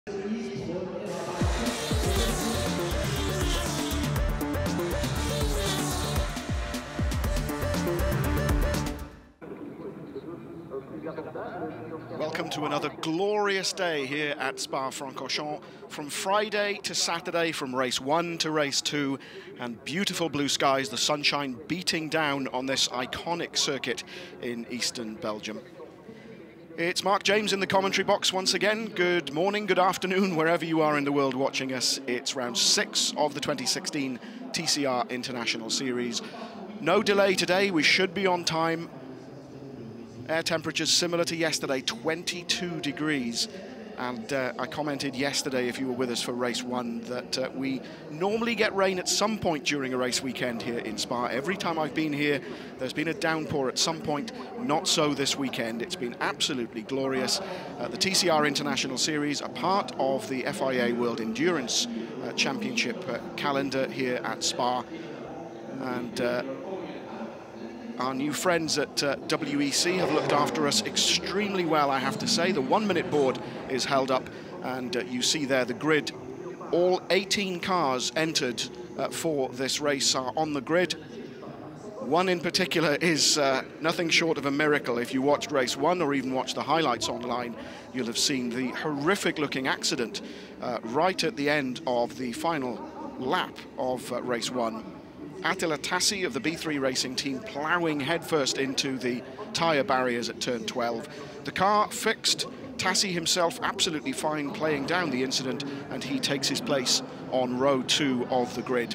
Welcome to another glorious day here at Spa-Francorchamps. From Friday to Saturday, from race 1 to race 2, and beautiful blue skies, the sunshine beating down on this iconic circuit in eastern Belgium. It's Mark James in the commentary box once again. Good morning, good afternoon, wherever you are in the world watching us. It's round 6 of the 2016 TCR International Series. No delay today, we should be on time. Air temperatures similar to yesterday, 22 degrees. And I commented yesterday, if you were with us for race 1, that we normally get rain at some point during a race weekend here in Spa. Every time I've been here, there's been a downpour at some point. Not so this weekend. It's been absolutely glorious. The TCR International Series, a part of the FIA World Endurance Championship calendar here at Spa. And our new friends at WEC have looked after us extremely well, I have to say. The 1-minute board is held up, and you see there the grid. All 18 cars entered for this race are on the grid. One in particular is nothing short of a miracle. If you watched race 1 or even watched the highlights online, you'll have seen the horrific-looking accident right at the end of the final lap of race 1. Attila Tassi of the B3 Racing team ploughing headfirst into the tyre barriers at turn 12. The car fixed, Tassi himself absolutely fine playing down the incident, and he takes his place on row 2 of the grid.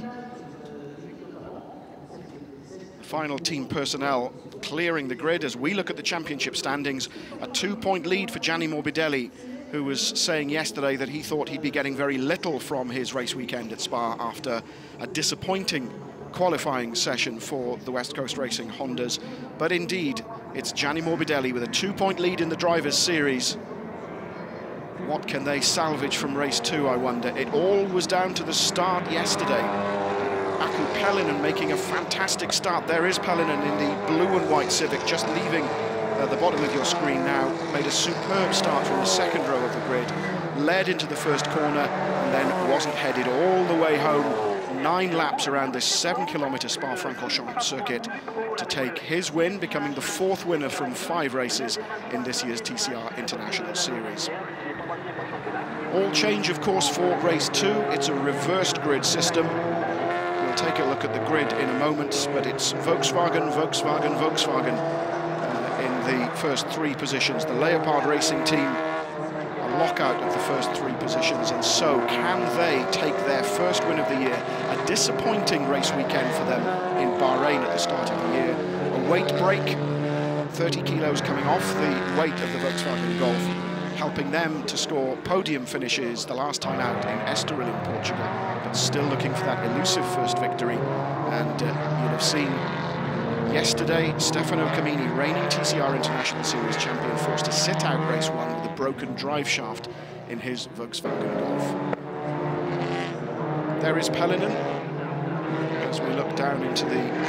Final team personnel clearing the grid as we look at the championship standings. A 2-point lead for Gianni Morbidelli, who was saying yesterday that he thought he'd be getting very little from his race weekend at Spa after a disappointing qualifying session for the West Coast Racing Hondas. But indeed, it's Gianni Morbidelli with a 2-point lead in the Drivers' Series. What can they salvage from race 2, I wonder? It all was down to the start yesterday. Aku Pelinen making a fantastic start. There is Pelinen in the blue and white Civic, just leaving the bottom of your screen now. Made a superb start from the second row of the grid, led into the first corner, and then wasn't headed all the way home. 9 laps around this 7-kilometre Spa-Francorchamps circuit to take his win, becoming the 4th winner from 5 races in this year's TCR International Series. All change, of course, for race 2. It's a reversed grid system. We'll take a look at the grid in a moment, but it's Volkswagen, Volkswagen, Volkswagen in the first 3 positions. The Leopard Racing team, a lockout of the first 3 positions, and so can they take their first win of the year? A disappointing race weekend for them in Bahrain at the start of the year. A weight break, 30 kilos coming off the weight of the Volkswagen Golf, helping them to score podium finishes the last time out in Estoril in Portugal, but still looking for that elusive first victory. And you'll have seen yesterday, Stefano Camini, reigning TCR International Series champion, forced to sit out race 1 with a broken drive shaft in his Volkswagen Golf. There is Pelinen as we look down into the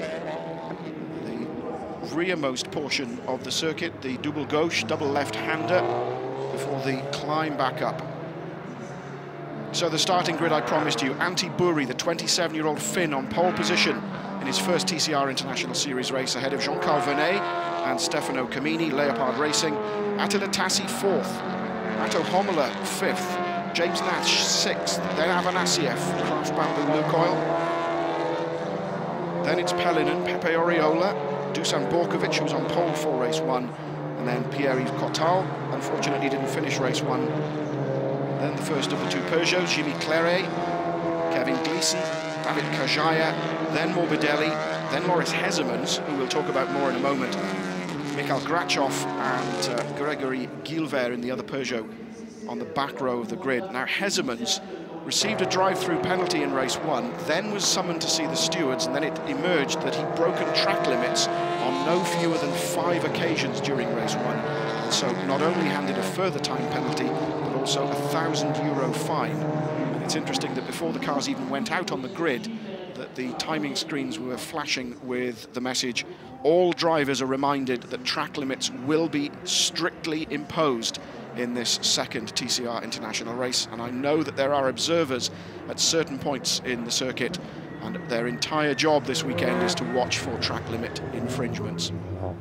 rearmost portion of the circuit, the double gauche, double left-hander, before the climb back up. So the starting grid I promised you, Antti Buri, the 27-year-old Finn, on pole position in his first TCR International Series race, ahead of Jean-Carl Vernet and Stefano Camini, Leopard Racing. Attila Tassi 4th, Atto Hommela 5th, James Nash 6th, then Avanasiev, Craft Bamboo Lukoil. Then it's Pelinen, Pepe Oriola, Dusan Borkovic, who was on pole for race 1, and then Pierre-Yves Cottal, unfortunately didn't finish race 1. Then the first of the 2 Peugeots, Jimmy Claret, Kevin Gleeson, David Kajaya, then Morbidelli, then Loris Hezemans, who we'll talk about more in a moment, Mikhail Grachov and Gregory Gilver in the other Peugeot on the back row of the grid. Now Hezemans received a drive-through penalty in race 1, then was summoned to see the stewards, and then it emerged that he'd broken track limits on no fewer than 5 occasions during race 1. And so not only handed a further time penalty, but also a €1,000 fine. And it's interesting that before the cars even went out on the grid, that the timing screens were flashing with the message, all drivers are reminded that track limits will be strictly imposed in this second TCR International race. And I know that there are observers at certain points in the circuit, and their entire job this weekend is to watch for track limit infringements.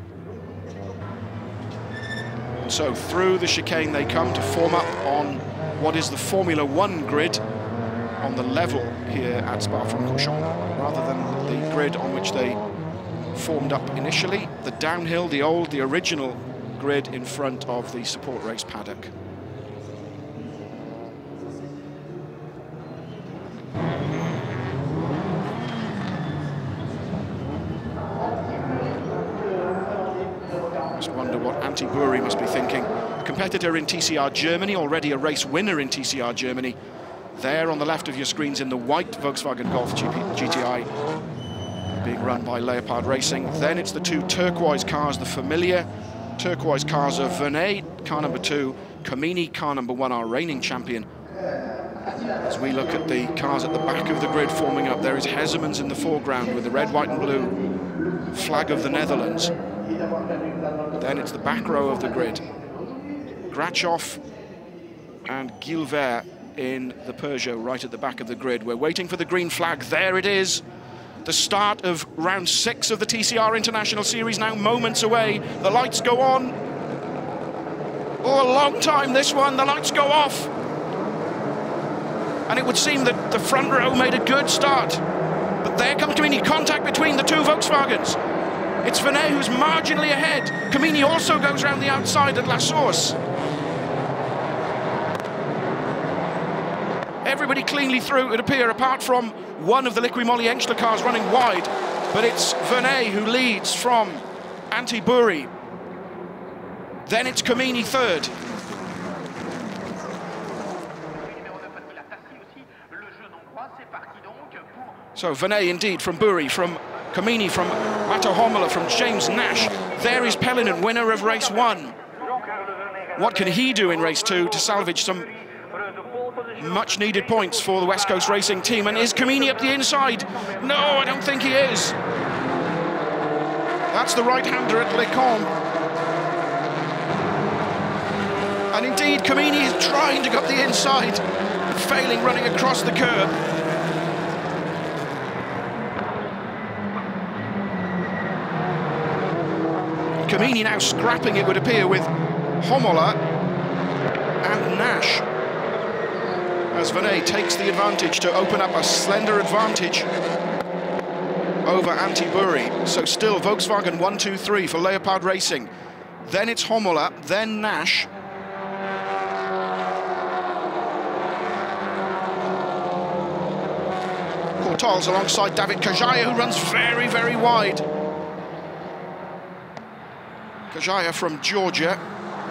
And so through the chicane they come to form up on what is the Formula One grid on the level here at Spa-Francorchamps, rather than the grid on which they formed up initially, the downhill, the original grid in front of the support race paddock. Just wonder what Antti Buri must be thinking. A competitor in TCR Germany, already a race winner in TCR Germany. There on the left of your screens in the white Volkswagen Golf GTI, being run by Leopard Racing. Then it's the two turquoise cars, the familiar turquoise cars of Vernet, car number 2, Camini, car number 1, our reigning champion. As we look at the cars at the back of the grid forming up, there is Hezemans in the foreground with the red, white and blue flag of the Netherlands. Then it's the back row of the grid. Grachov and Guilvert in the Peugeot right at the back of the grid. We're waiting for the green flag. There it is. The start of round 6 of the TCR International Series, now moments away. The lights go on. Oh, a long time this one. The lights go off. And it would seem that the front row made a good start. But there comes Camini, contact between the two Volkswagens. It's Vernet who's marginally ahead. Camini also goes around the outside at La Source. Everybody cleanly through, it would appear, apart from one of the Liqui Moly Engstler cars running wide. But it's Vernet who leads from Antti Buri. Then it's Camini third. So Vernet indeed from Buri, from Camini, from Matto Homola, from James Nash. There is Pellinen, winner of race 1. What can he do in race 2 to salvage some much needed points for the West Coast Racing team? And is Camini up the inside? No, I don't think he is. That's the right-hander at Lecombe. And indeed, Camini is trying to go up the inside, failing running across the curb. Camini now scrapping, it would appear, with Homola and Nash, as Vernet takes the advantage to open up a slender advantage over Antti Buri. So still Volkswagen 1, 2, 3 for Leopard Racing. Then it's Homola, then Nash. Courtaulds alongside David Kajaya, who runs very, very wide. Kajaya from Georgia.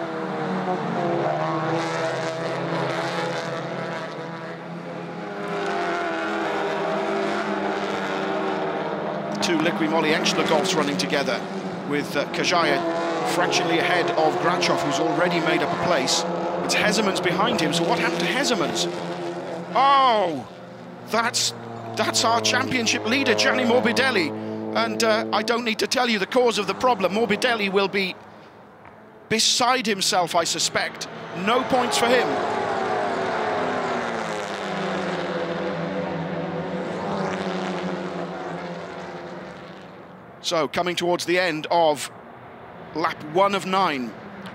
Two Liqui Moly Engstler Golfs running together, with Kajaya fractionally ahead of Grachov, who's already made up a place. It's Hezemans behind him, so what happened to Hezemans? Oh, that's our championship leader, Gianni Morbidelli. And I don't need to tell you the cause of the problem. Morbidelli will be beside himself, I suspect. No points for him. So, coming towards the end of lap 1 of 9.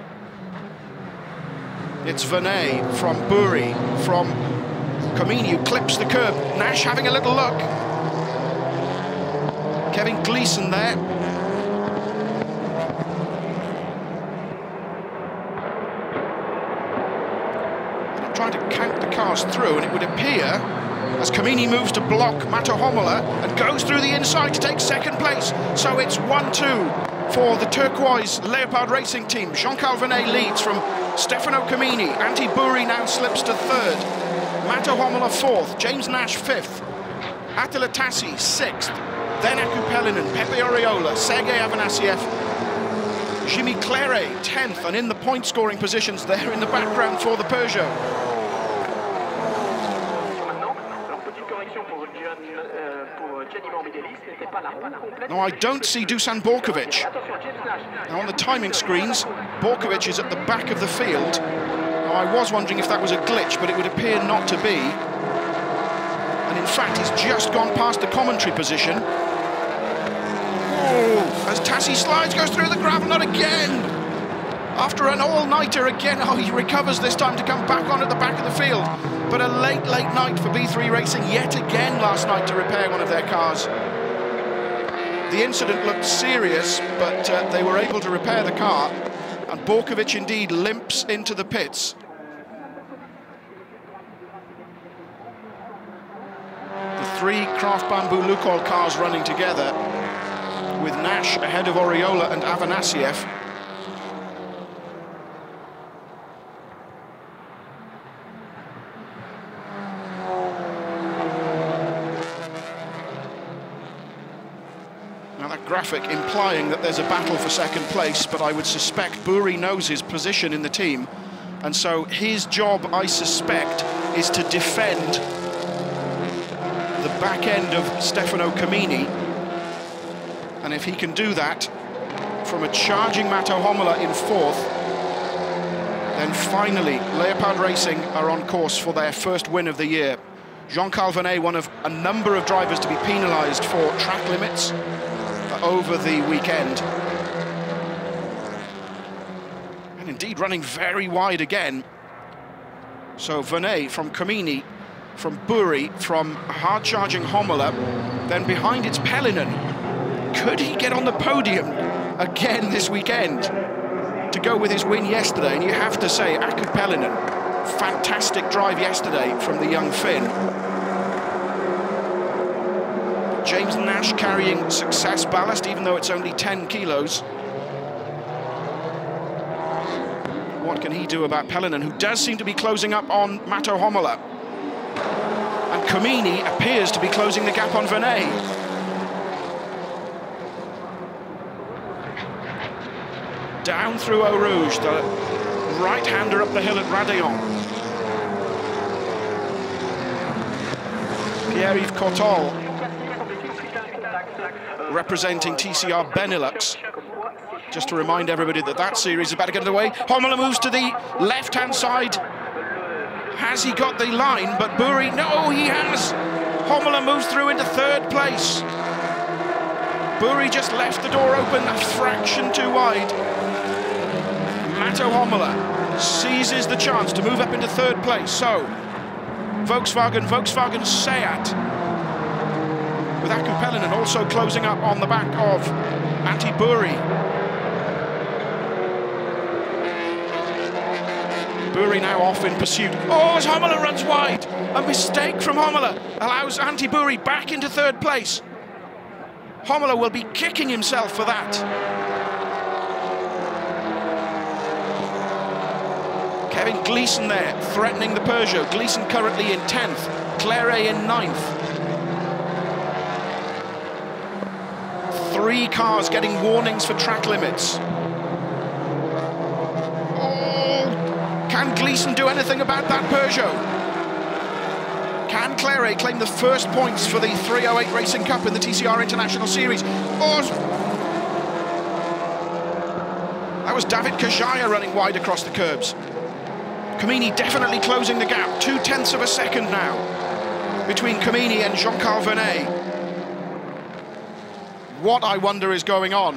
It's Vernet from Buri, from Camini, who clips the curb. Nash having a little look. Kevin Gleeson there. And I'm trying to count the cars through, and it would appear, as Camini moves to block Matto Homola and goes through the inside to take second place. So it's 1-2 for the turquoise Leopard Racing team. Jean-Carl Vernet leads from Stefano Camini. Antti Buri now slips to third. Matto Homola fourth. James Nash fifth. Attila Tassi sixth. Then Aku Pellinen, Pepe Oriola, Sergei Avanasiev, Jimmy Claire 10th, and in the point-scoring positions there in the background for the Peugeot. No, I don't see Dusan Borkovic. Now on the timing screens, Borkovic is at the back of the field. I was wondering if that was a glitch, but it would appear not to be. And in fact, he's just gone past the commentary position. Oh, as Tassi slides, goes through the gravel, not again. After an all-nighter again, oh, he recovers this time to come back on at the back of the field. But a late night for B3 Racing yet again last night to repair one of their cars. The incident looked serious, but they were able to repair the car, and Borkovic indeed limps into the pits. The three Craft Bamboo Lukoil cars running together, with Nash ahead of Oriola and Afanasiev. Graphic implying that there's a battle for second place, but I would suspect Buri knows his position in the team, and so his job, I suspect, is to defend the back end of Stefano Camini, and if he can do that from a charging Mato Homola in fourth, then finally Leopard Racing are on course for their first win of the year. Jean-Carl Vernet, one of a number of drivers to be penalised for track limits over the weekend, and indeed running very wide again. So Vernet from Camini, from Buri, from hard-charging Homola, then behind it's Pellinen. Could he get on the podium again this weekend to go with his win yesterday? And you have to say, Aku Pellinen, fantastic drive yesterday from the young Finn. James Nash carrying success ballast, even though it's only 10 kilos. What can he do about Pellinen, who does seem to be closing up on Mato Homola? And Camini appears to be closing the gap on Vernet. Down through Eau Rouge, the right-hander up the hill at Radeon. Pierre-Yves Cortol, representing TCR Benelux. Just to remind everybody that that series is about to get underway. Homola moves to the left-hand side. Has he got the line? But Buri, no, he has. Homola moves through into third place. Buri just left the door open a fraction too wide. Mato Homola seizes the chance to move up into third place. So, Volkswagen Seat, with Aku Pellinen also closing up on the back of Antti Buri. Buri now off in pursuit. Oh, as Homola runs wide. A mistake from Homola allows Antti Buri back into third place. Homola will be kicking himself for that. Kevin Gleeson there, threatening the Peugeot. Gleeson currently in 10th, Claret in 9th. Three cars getting warnings for track limits. Oh, can Gleeson do anything about that Peugeot? Can Claret claim the first points for the 308 Racing Cup in the TCR International Series? Oh, that was David Kajaya running wide across the curbs. Camini definitely closing the gap, 0.2 of a second now between Camini and Jean-Carl Vernet. What, I wonder, is going on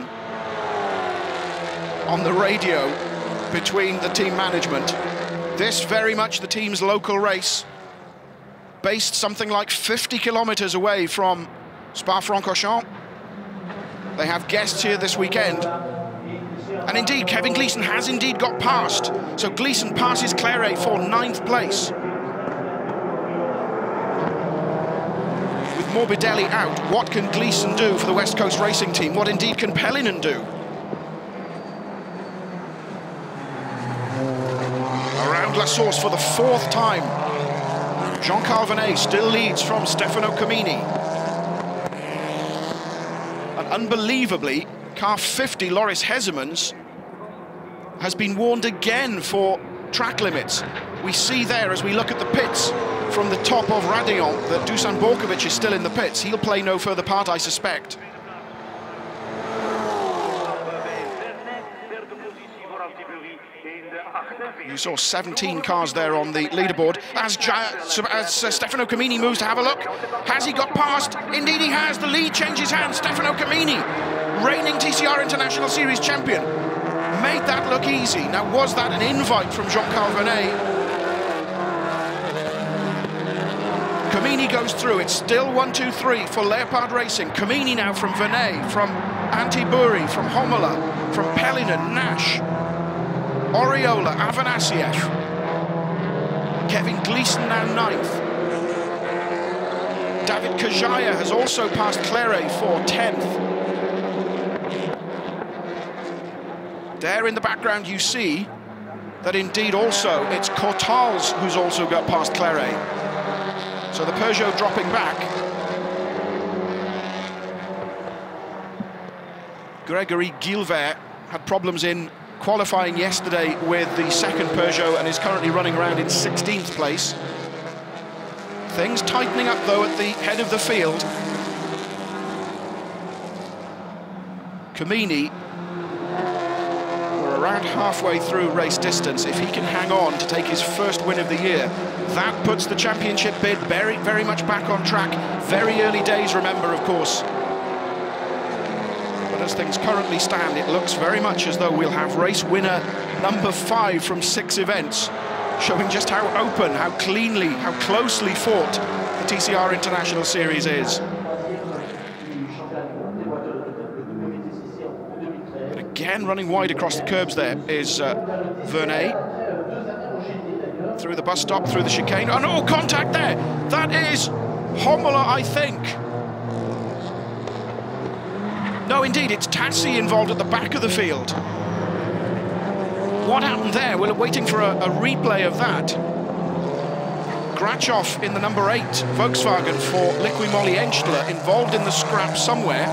the radio between the team management. This very much the team's local race, based something like 50 kilometers away from Spa-Francorchamps. They have guests here this weekend. And indeed, Kevin Gleeson has indeed got past. So Gleeson passes Claret for 9th place. With Morbidelli out, what can Gleeson do for the West Coast Racing Team? What indeed can Pellinen do? Around La Source for the 4th time. Jean-Carl Vernet still leads from Stefano Camini. And unbelievably, car 50, Loris Hezemans, has been warned again for track limits. We see there, as we look at the pits from the top of Radeon, that Dusan Borkovic is still in the pits. He'll play no further part, I suspect. You saw 17 cars there on the leaderboard as Stefano Camini moves to have a look. Has he got past? Indeed he has. The lead changes hands. Stefano Camini, reigning TCR International Series champion, made that look easy. Now, was that an invite from Jean-Carl Vernet? Camini goes through. It's still 1-2-3 for Leopard Racing. Camini now from Vernet, from Antiburi, from Homola, from Pellinen, Nash, Oriola, Avanasiev. Kevin Gleeson now 9th. David Kajaya has also passed Claret for 10th. There in the background you see that indeed also it's Cortals who's also got past Claret. So the Peugeot dropping back. Gregory Guilvert had problems in qualifying yesterday with the second Peugeot and is currently running around in 16th place. Things tightening up though at the head of the field. Camini, we're around halfway through race distance. If he can hang on to take his first win of the year, that puts the championship bid very, very much back on track. Very early days, remember, of course. But as things currently stand, it looks very much as though we'll have race winner number 5 from 6 events, showing just how open, how cleanly, how closely fought the TCR International Series is. But again, running wide across the curbs there is Vernet. Through the bus stop, through the chicane. Oh no, contact there! That is Homola, I think. No, indeed, it's Tassi involved at the back of the field. What happened there? We're waiting for a replay of that. Grachov in the number 8 Volkswagen for Liqui Moly Enstler, involved in the scrap somewhere.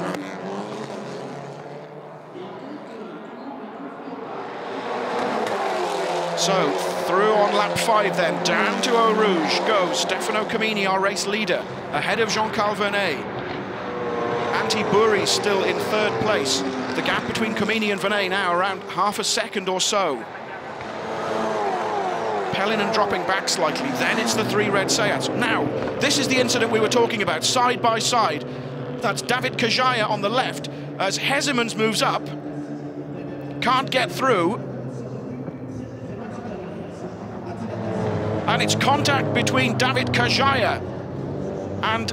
So, through on lap 5 then, down to Eau Rouge goes Stefano Camini, our race leader, ahead of Jean-Carl Vernet. Antiburi still in 3rd place. The gap between Camini and Vernet now around half a second or so. Pellinen dropping back slightly, then it's the 3 red Seats. Now, this is the incident we were talking about, side by side. That's David Kajaya on the left, as Hezemans moves up, can't get through, and it's contact between David Kajaya and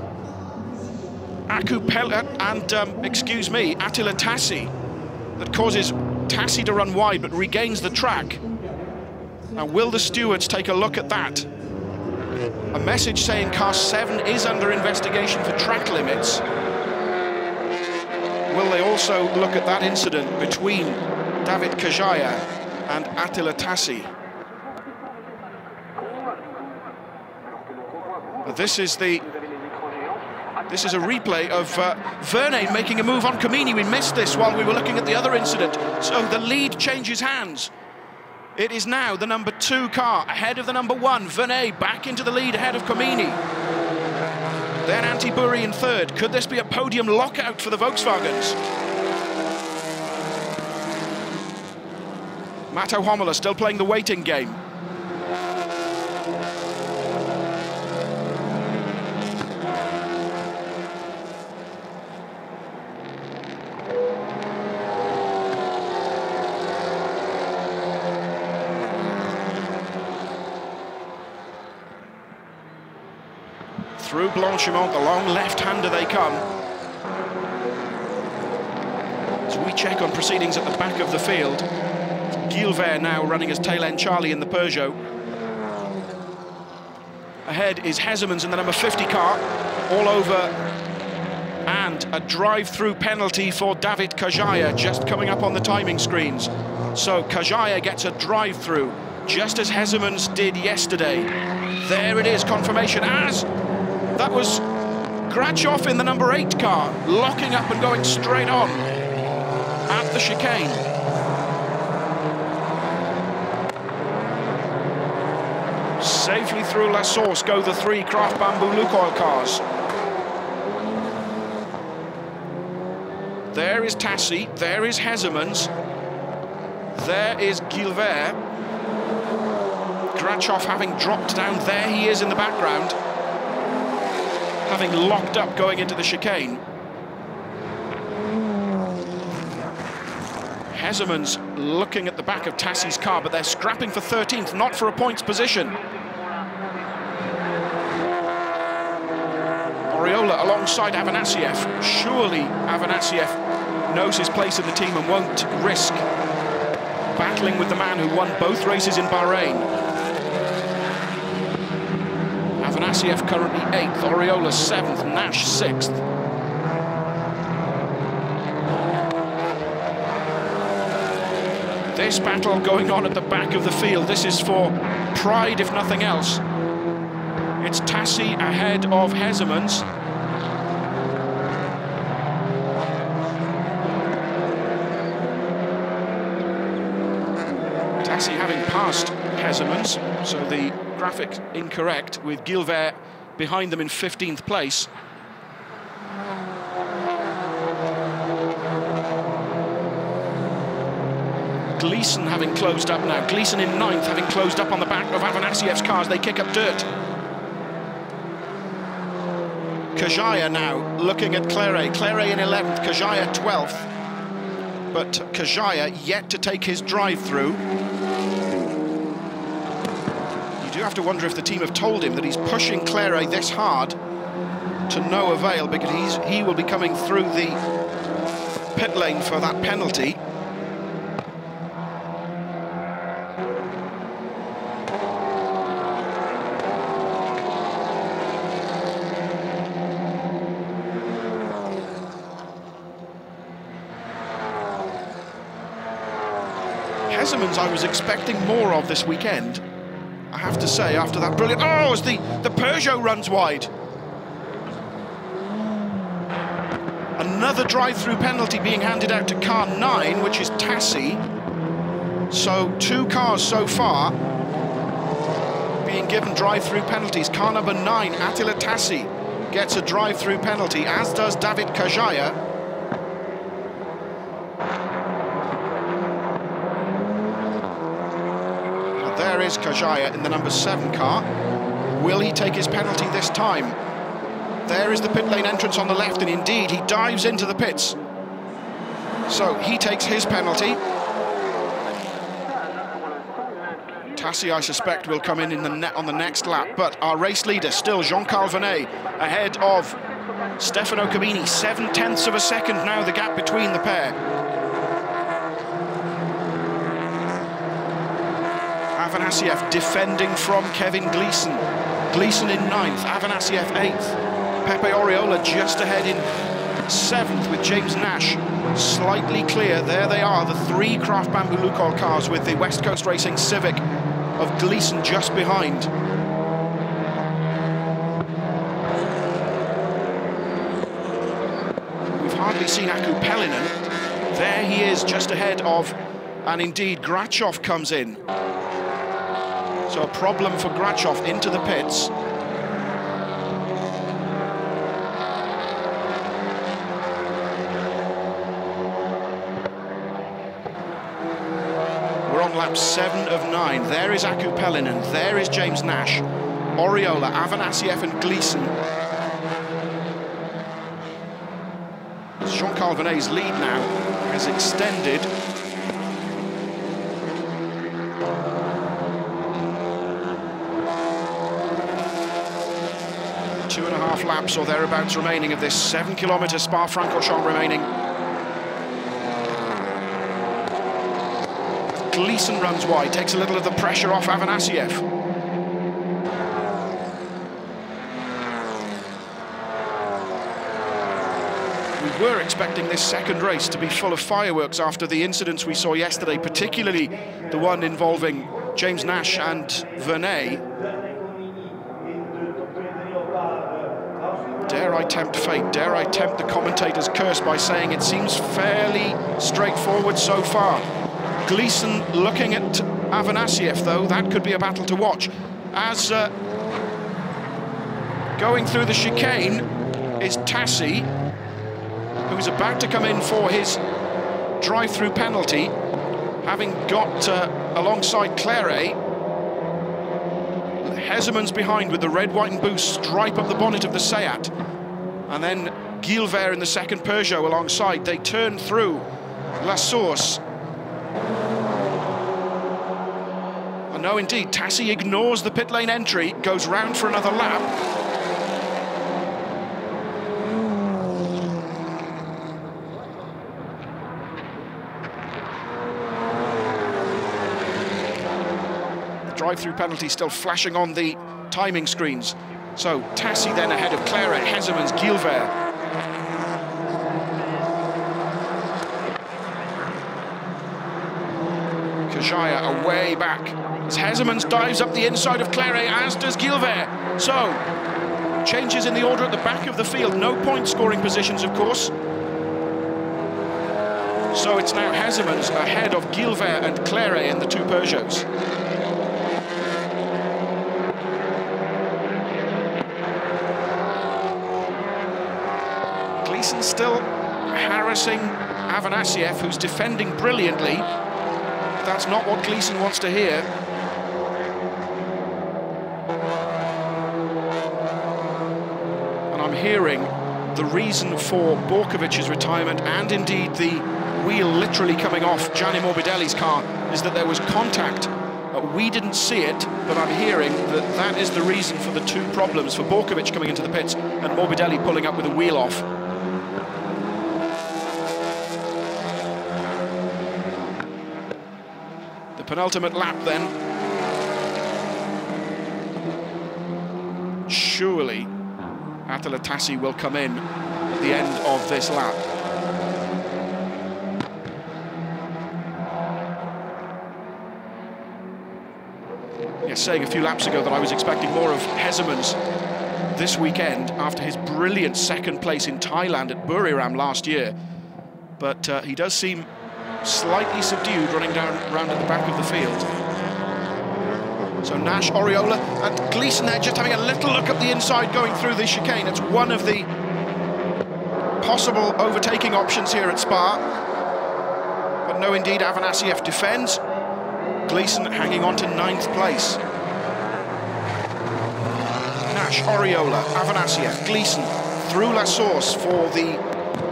Attila Tassi that causes Tassi to run wide but regains the track. Now, will the stewards take a look at that? A message saying car 7 is under investigation for track limits. Will they also look at that incident between David Kajaya and Attila Tassi? This is a replay of Vernet making a move on Camini. We missed this while we were looking at the other incident. So the lead changes hands. It is now the number 2 car ahead of the number 1. Vernet back into the lead ahead of Camini. Then Antiburi in 3rd. Could this be a podium lockout for the Volkswagens? Matto Homola still playing the waiting game. Through Blanchimont, the long left-hander they come. As we check on proceedings at the back of the field, Guilvert now running as tail-end Charlie in the Peugeot. Ahead is Hezemans in the number 50 car, all over, and a drive-through penalty for David Kajaya just coming up on the timing screens. So Kajaya gets a drive-through, just as Hezemans did yesterday. There it is, confirmation, as that was Grachov in the number 8 car, locking up and going straight on at the chicane. Safely through La Source go the 3 Craft Bamboo Lukoil cars. There is Tassi, there is Hezemans, there is Guilvert. Grachov having dropped down. There he is in the background, having locked up going into the chicane. Hezemans looking at the back of Tassi's car, but they're scrapping for 13th, not for a points position. Oriola alongside Afanasiev. Surely Afanasiev knows his place in the team and won't risk battling with the man who won both races in Bahrain. Afanasiev currently 8th, Oriola 7th, Nash 6th. This battle going on at the back of the field. This is for pride, if nothing else. It's Tassi ahead of Hezemans. Tassi having passed Hezemans, so the graphic incorrect, with Guilbert behind them in 15th place. Gleeson having closed up now. Gleeson in 9th, having closed up on the back of Afanasiev's cars. They kick up dirt. Kajaya now looking at Claret. Claret in 11th, Kajaya 12th. But Kajaya yet to take his drive through. You do have to wonder if the team have told him that he's pushing Claret this hard to no avail, because he will be coming through the pit lane for that penalty. Hezemans I was expecting more of this weekend, I have to say, after that brilliant... Oh, as the Peugeot runs wide. Another drive-through penalty being handed out to car 9, which is Tassi. So 2 cars so far being given drive-through penalties. Car number 9, Attila Tassi, gets a drive-through penalty, as does David Kajaya. There is Kajaya in the number 7 car. Will he take his penalty this time? There is the pit lane entrance on the left, and indeed he dives into the pits. So he takes his penalty. Tassi, I suspect, will come in on the next lap, but our race leader still Jean-Carl Vernet ahead of Stefano Cabini. 7/10 of a second now the gap between the pair. Afanasiev defending from Kevin Gleeson. Gleeson in 9th, Afanasiev 8th. Pepe Oriola just ahead in 7th with James Nash slightly clear. There they are, the 3 Craft Bamboo Lukoil cars with the West Coast Racing Civic of Gleeson just behind. We've hardly seen Aku Pelinen. There he is just ahead of, and indeed Grachov comes in. So a problem for Grachov into the pits. We're on lap 7 of 9. There is Aku Pelinen, there is James Nash, Oriola, Afanasiev and Gleeson. Jean-Carl Vernet's lead now has extended. Laps or thereabouts remaining of this 7-kilometre Spa-Francorchamps remaining. Gleeson runs wide, takes a little of the pressure off Afanasiev. We were expecting this second race to be full of fireworks after the incidents we saw yesterday, particularly the one involving James Nash and Vernet. Dare I tempt fate, dare I tempt the commentator's curse by saying it seems fairly straightforward so far. Gleeson looking at Afanasiev, though, that could be a battle to watch. As going through the chicane is Tassi, who is about to come in for his drive-through penalty, having got alongside Claret. Hezemans behind with the red, white and blue stripe up the bonnet of the Seat. And then Guilbert in the second Peugeot alongside. They turn through La Source. And no, indeed, Tassi ignores the pit lane entry, goes round for another lap. Drive-through penalty still flashing on the timing screens. So Tassi then ahead of Claret, Hezemans, Guilbert. Kajaya away back as Hezemans dives up the inside of Claret, as does Guilbert. So changes in the order at the back of the field. No point scoring positions, of course. So it's now Hezemans ahead of Guilbert and Claret in the two Peugeots. Gleeson still harassing Afanasiev, who's defending brilliantly. That's not what Gleeson wants to hear. And I'm hearing the reason for Borkovic's retirement, and indeed the wheel literally coming off Gianni Morbidelli's car, is that there was contact. We didn't see it, but I'm hearing that that is the reason for the two problems, for Borkovic coming into the pits and Morbidelli pulling up with a wheel off. The penultimate lap then. Surely Attila Tassi will come in at the end of this lap. Yes, saying a few laps ago that I was expecting more of Hezemans this weekend after his brilliant second place in Thailand at Buriram last year. But he does seem slightly subdued running round at the back of the field. So Nash, Oriola and Gleeson there just having a little look up the inside going through the chicane. It's one of the possible overtaking options here at Spa. But no, indeed, Afanasiev defends. Gleeson hanging on to 9th place. Nash, Oriola, Afanasiev, Gleeson through La Source for the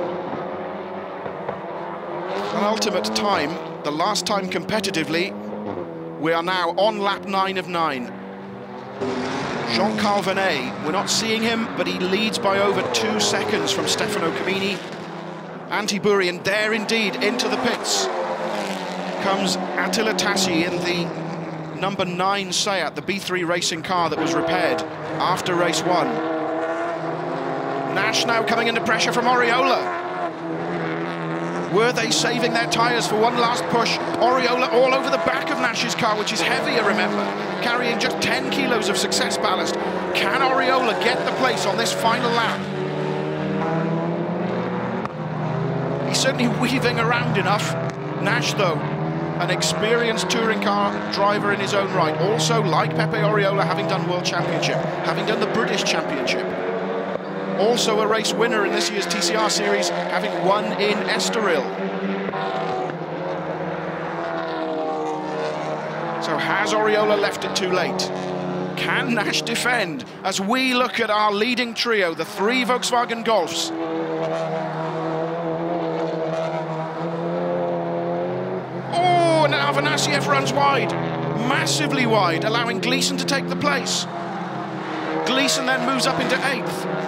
ultimate time, the last time competitively. We are now on lap 9 of 9. Jean-Carl Vernet, we're not seeing him, but he leads by over 2 seconds from Stefano Camini. Antti Burian there indeed into the pits. Comes Attila Tassi in the number 9 Seat, the B3 racing car that was repaired after race 1. Nash now coming into pressure from Oriola. Were they saving their tyres for one last push? Oriola all over the back of Nash's car, which is heavier, remember, carrying just 10 kilos of success ballast. Can Oriola get the place on this final lap? He's certainly weaving around enough. Nash, though, an experienced touring car driver in his own right. Also, like Pepe Oriola, having done World Championship, having done the British Championship. Also a race winner in this year's TCR Series, having won in Estoril. So has Oriola left it too late? Can Nash defend as we look at our leading trio, the 3 Volkswagen Golfs? Oh, and Afanasiev runs wide, massively wide, allowing Gleeson to take the place. Gleeson then moves up into 8th.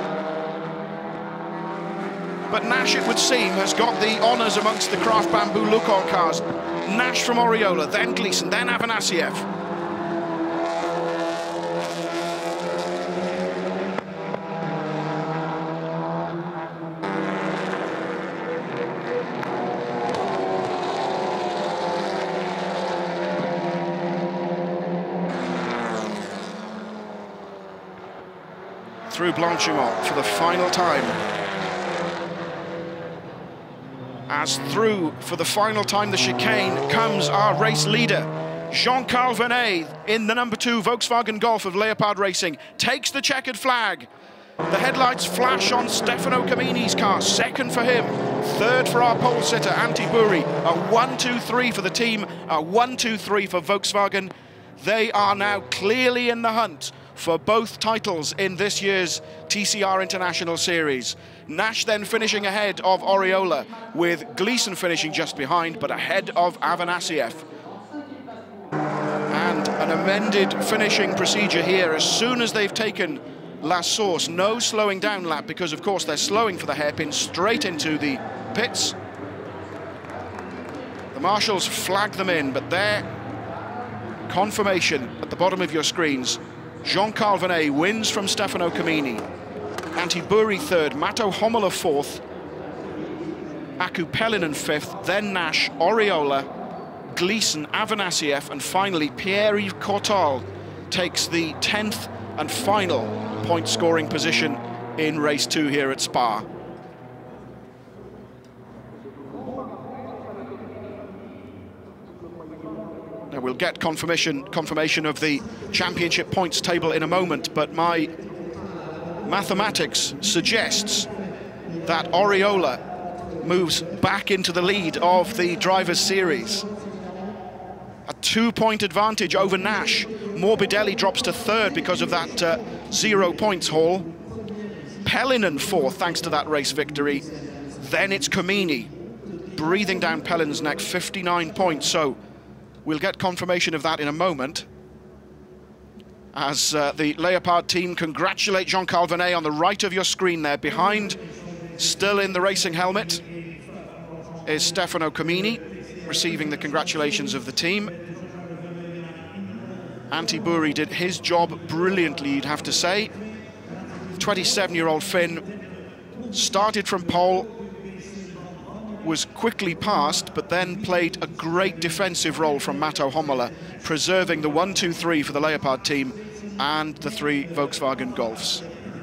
But Nash, it would seem, has got the honours amongst the Craft Bamboo Lucon cars. Nash from Oriola, then Gleeson, then Afanasiev. Through Blanchimont for the final time. As through for the final time the chicane comes our race leader, Jean-Carl Vernet in the number 2 Volkswagen Golf of Leopard Racing, takes the checkered flag. The headlights flash on Stefano Camini's car, 2nd for him, 3rd for our pole sitter Antti Buri, a 1-2-3 for the team, a 1-2-3 for Volkswagen. They are now clearly in the hunt for both titles in this year's TCR International Series. Nash then finishing ahead of Oriola, with Gleeson finishing just behind, but ahead of Afanasiev. And an amended finishing procedure here as soon as they've taken La Source. No slowing down lap, because of course they're slowing for the hairpin, straight into the pits. The marshals flag them in, but there, confirmation at the bottom of your screens. Jean-Carl Venet wins from Stefano Camini. Antti Buri third, Matto Homola fourth, Aku Pellinen fifth, then Nash, Oriola, Gleeson, Afanasiev, and finally Pierre-Yves Cortal takes the 10th and final point-scoring position in race 2 here at Spa. Now we'll get confirmation of the championship points table in a moment, but my mathematics suggests that Oriola moves back into the lead of the Drivers' Series. A 2-point advantage over Nash. Morbidelli drops to third because of that 0 points haul. Pellinen fourth, thanks to that race victory. Then it's Camini, breathing down Pellinen's neck, 59 points. So we'll get confirmation of that in a moment. As the Leopard team congratulate Jean-Carl Venet on the right of your screen there. Behind, still in the racing helmet, is Stefano Camini, receiving the congratulations of the team. Antti Buri did his job brilliantly, you'd have to say. 27-year-old Finn started from pole, was quickly passed, but then played a great defensive role from Matto Homola, preserving the 1-2-3 for the Leopard team and the 3 Volkswagen Golfs.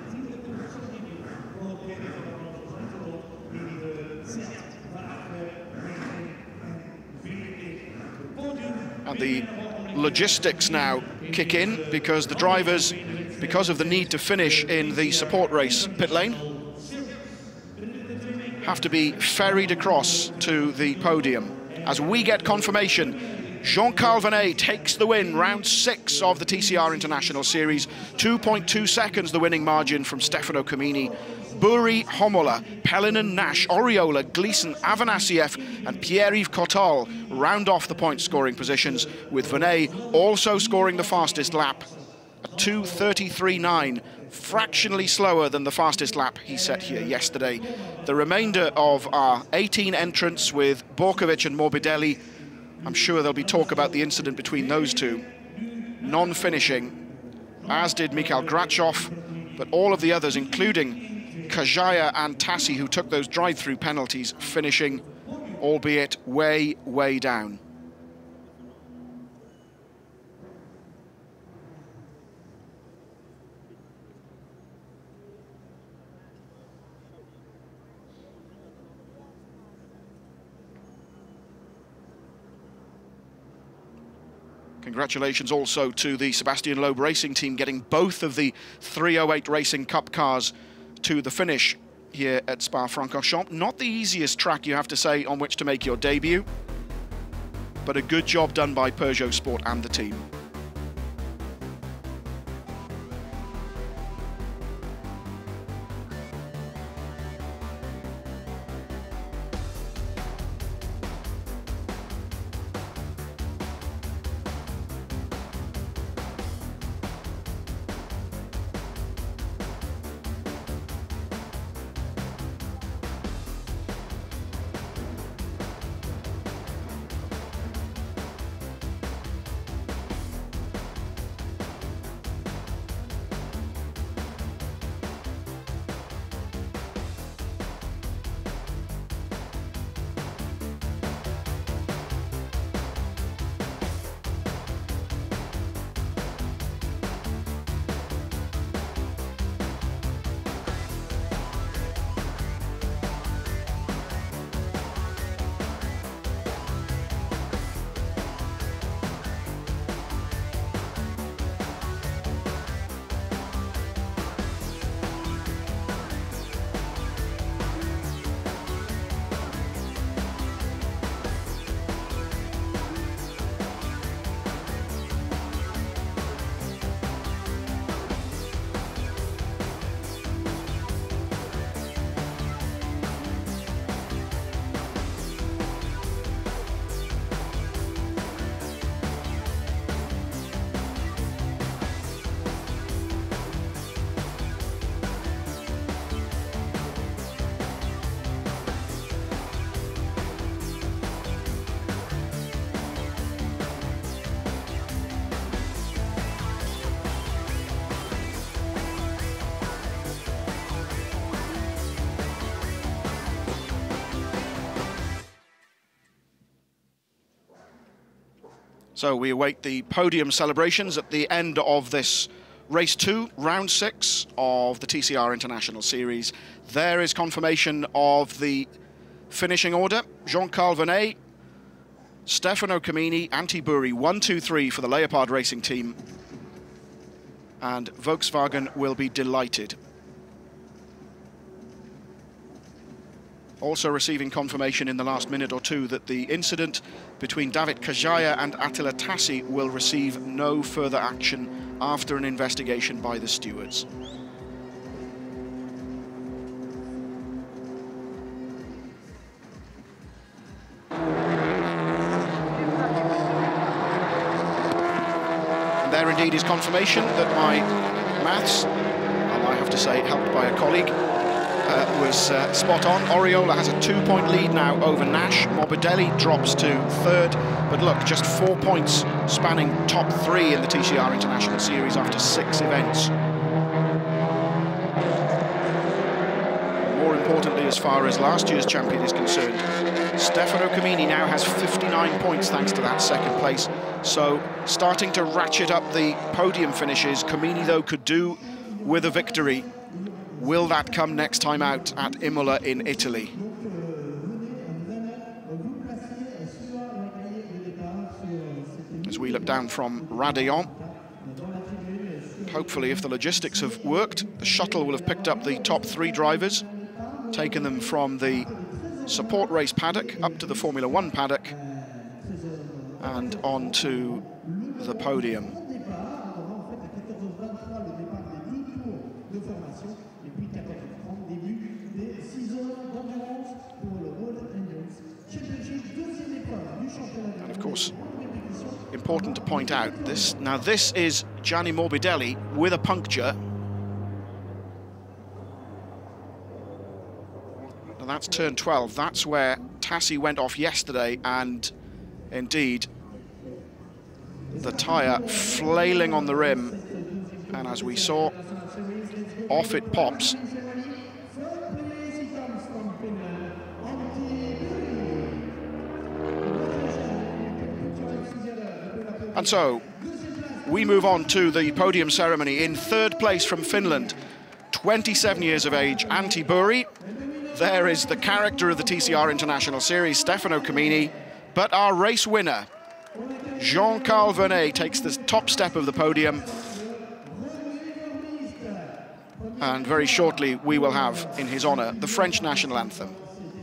And the logistics now kick in, because the drivers, because of the need to finish in the support race pit lane, have to be ferried across to the podium. As we get confirmation, Jean-Carl Venet takes the win, round 6 of the TCR International Series. 2.2 seconds the winning margin from Stefano Camini. Buri, Homola, Pellinen, Nash, Oriola, Gleeson, Afanasiev and Pierre-Yves Cortal round off the point-scoring positions, with Venet also scoring the fastest lap, a 2:33.9, fractionally slower than the fastest lap he set here yesterday. The remainder of our 18 entrants, with Borkovic and Morbidelli, I'm sure there'll be talk about the incident between those two, non-finishing, as did Mikhail Grachov, but all of the others, including Kajaya and Tassi, who took those drive-through penalties, finishing, albeit way, way down. Congratulations also to the Sebastian Loeb Racing team, getting both of the 308 Racing Cup cars to the finish here at Spa-Francorchamps. Not the easiest track, you have to say, on which to make your debut, but a good job done by Peugeot Sport and the team. So we await the podium celebrations at the end of this Race 2, Round 6 of the TCR International Series. There is confirmation of the finishing order. Jean-Carl Vernet, Stefano Comini, Antti Buri, 1, 2, 3 for the Leopard Racing team. And Volkswagen will be delighted. Also receiving confirmation in the last minute or two that the incident between David Kajaya and Attila Tassi will receive no further action after an investigation by the stewards. And there indeed is confirmation that my maths, and I have to say helped by a colleague, was spot on. Oriola has a 2-point lead now over Nash. Morbidelli drops to third, but look, just 4 points spanning top 3 in the TCR International Series after 6 events. More importantly, as far as last year's champion is concerned, Stefano Comini now has 59 points thanks to that second place. So starting to ratchet up the podium finishes. Comini, though, could do with a victory. Will that come next time out at Imola in Italy? As we look down from Radeon, hopefully if the logistics have worked, the shuttle will have picked up the top 3 drivers, taken them from the support race paddock up to the Formula 1 paddock and on to the podium. And of course, important to point out, this is Gianni Morbidelli with a puncture. Now that's turn 12. That's where Tassi went off yesterday, and indeed the tyre flailing on the rim, and as we saw, off it pops. And so we move on to the podium ceremony. In third place from Finland, 27 years of age, Antti Buri. There is the character of the TCR International Series, Stefano Comini. But our race winner, Jean-Carl Vernet, takes the top step of the podium. And very shortly, we will have, in his honor, the French national anthem.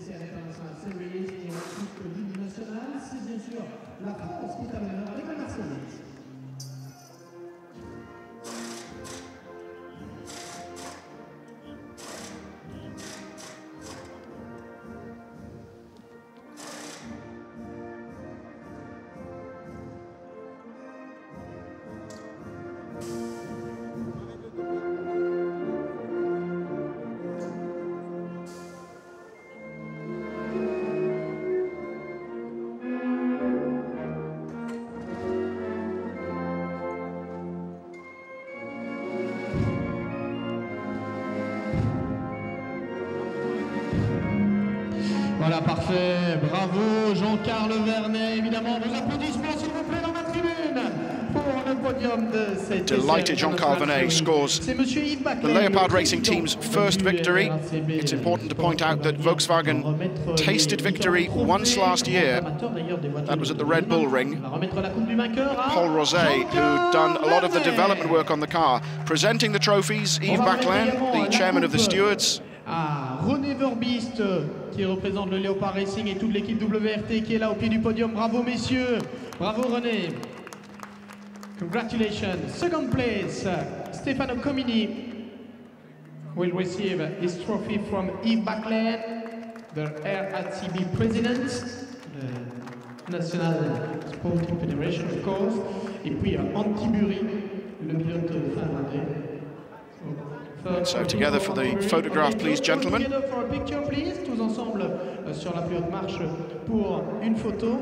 Voilà, parfait. Bravo, Jean-Carl Vernet. Évidemment, vos applaudissements, s'il vous plaît, dans la tribune pour le podium de cette Delighted Jean-Carl Vernet scores the Leopard Racing team's first victory. It's important to point out that Volkswagen tasted victory once last year. That was at the Red Bull Ring. Paul Rosé, who'd done a lot of the development work on the car. Presenting the trophies, Yves Baclin, the chairman of the stewards. À René Verbist qui représente le Leopard Racing et toute l'équipe WRT qui est là au pied du podium. Bravo messieurs, bravo René. Congratulations. Second place, Stefano Comini will receive his trophy from Yves Baclin, the RATB president, the National Sporting Federation of course, et puis Antti Buri, le pilote finlandais. So together for the photograph, please, gentlemen. Together for a picture, please. Tous ensemble sur la plus haute marche pour une photo.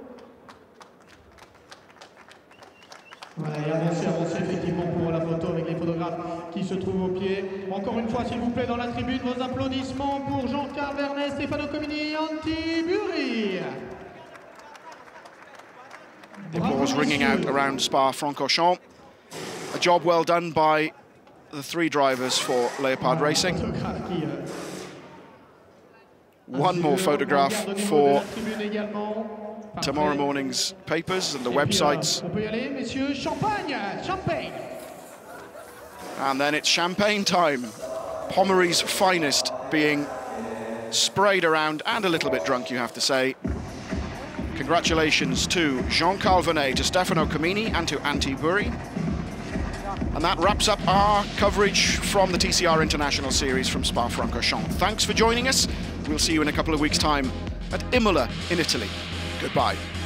Voilà, et avancez effectivement pour la photo avec les photographes qui se trouvent au pied. Encore une fois, s'il vous plaît, dans la tribune, vos applaudissements pour Jean-Carl Vernet, Stefano Comini et Antti Buri. The applause ringing out around Spa-Francorchamps. A job well done by the 3 drivers for Leopard Racing. One more photograph for tomorrow morning's papers and the websites. And then it's champagne time. Pommery's finest being sprayed around, and a little bit drunk, you have to say. Congratulations to Jean-Carl Vernet, to Stefano Comini, and to Antti Buri. And that wraps up our coverage from the TCR International Series from Spa-Francorchamps. Thanks for joining us. We'll see you in a couple of weeks' time at Imola in Italy. Goodbye.